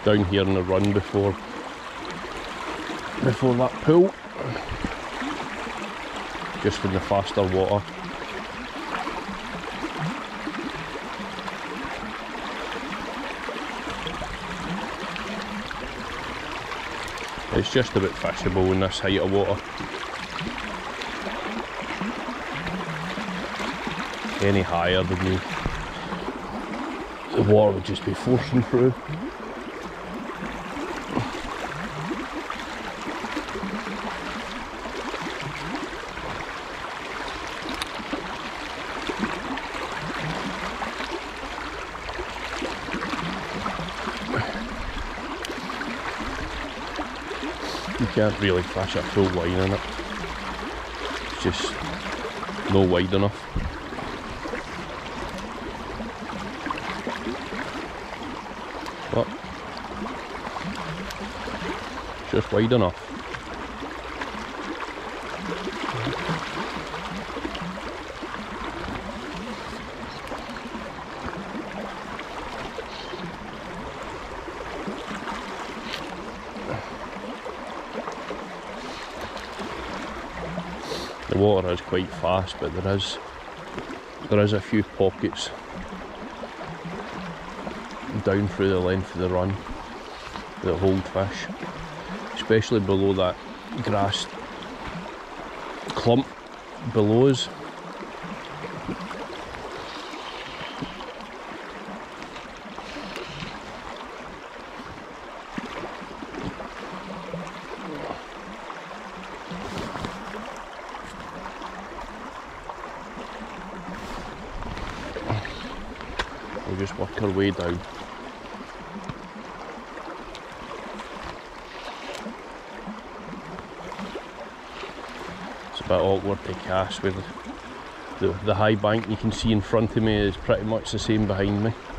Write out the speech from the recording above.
down here in the run before that pool, just in the faster water. It's just about fishable in this height of water. Any higher than me, the water would just be forcing through. You can't really fish a full line in it. It's just not wide enough. But it's just wide enough. The water is quite fast, but there is a few pockets down through the length of the run that hold fish, especially below that grass clump below us. We'll just work our way down. It's a bit awkward to cast with the high bank you can see in front of me is pretty much the same behind me.